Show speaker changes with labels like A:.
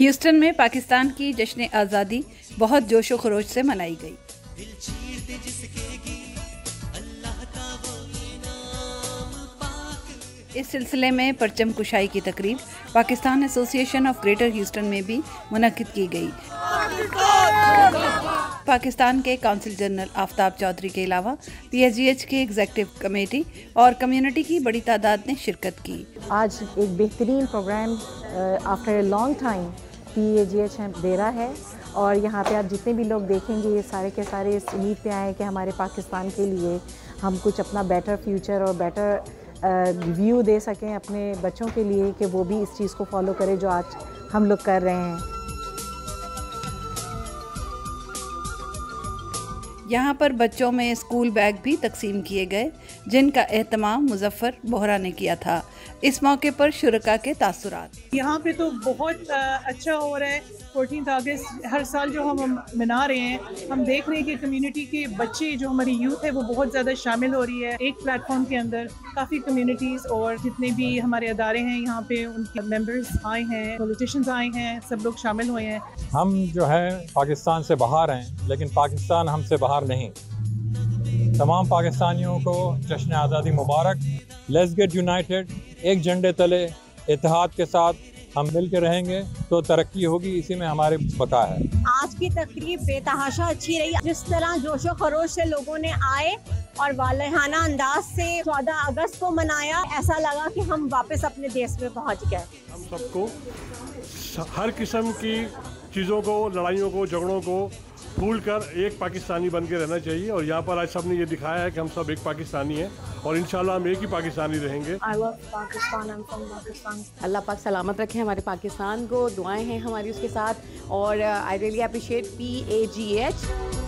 A: Houston में पाकिस्तान की जश्न आज़ादी बहुत जोशो खरोश से मनाई गई। इस सिलसिले में परचम कुशाई की तकरीब Pakistan association of Greater Houston में भी मुनक्किद की गई। पाकिस्तान के काउंसिल जनरल आफ्ताब चौधरी के अलावा PSGH की एग्जीक्यूटिव कमेटी और कम्युनिटी की बड़ी तादाद ने शिरकत की।
B: आज एक बेहतरीन programme after a long time PSGH दे रहा है और यहाँ पे आप जितने भी लोग देखेंगे ये सारे के सारे इस उम्मीद पे आए कि हमारे पाकिस्तान के लिए हम कुछ अपना बेटर फ्यूचर और बेटर व्यू दे सकें अपने बच्चों के लिए कि वो भी इस चीज़ को फॉलो करें जो आज हम लोग कर रहे हैं।
A: यहाँ पर बच्चों में स्कूल बैग भी तकसीम किए गए, जिनका एहतमाम मुजफ्फर बोहरा ने किया था। इस मौके पर शुरका के तासुरात।
C: यहाँ पे तो बहुत अच्छा हो रहा है। 14 अगस्त हर साल जो हम मना रहे हैं, हम देख रहे हैं कि कम्युनिटी के बच्चे जो हमारी यूथ है वो बहुत ज़्यादा शामिल हो रही है। एक प्लेटफॉर्म के अंदर काफ़ी कम्युनिटीज़ और जितने भी हमारे अदारे हैं यहाँ पे उनके मेंबर्स आए हैं, पॉलिटिशियंस आए हैं, सब लोग शामिल हुए हैं।
D: हम जो है पाकिस्तान से बाहर हैं, लेकिन पाकिस्तान हमसे बाहर नहीं। तमाम पाकिस्तानियों को जश्न आज़ादी मुबारक। Let's get United. एक झंडे तले इत्तेहाद के साथ हम मिल के रहेंगे तो तरक्की होगी, इसी में हमारे बका है।
E: आज की तकरीब बेतहाशा अच्छी रही। जिस तरह जोशो खरोश से लोगों ने आए और वालेहाना अंदाज से 14 अगस्त को मनाया, ऐसा लगा कि हम वापस अपने देश में पहुंच गए।
F: हम सबको हर किस्म की चीज़ों को, लड़ाइयों को, झगड़ों को भूल कर एक पाकिस्तानी बन के रहना चाहिए और यहाँ पर आज सब ने ये दिखाया है कि हम सब एक पाकिस्तानी हैं और इंशाल्लाह हम एक ही पाकिस्तानी रहेंगे।
G: I love Pakistan, I'm from Pakistan. अल्लाह पाक सलामत रखे हमारे पाकिस्तान को, दुआएं हैं हमारी उसके साथ और I really appreciate PAGH।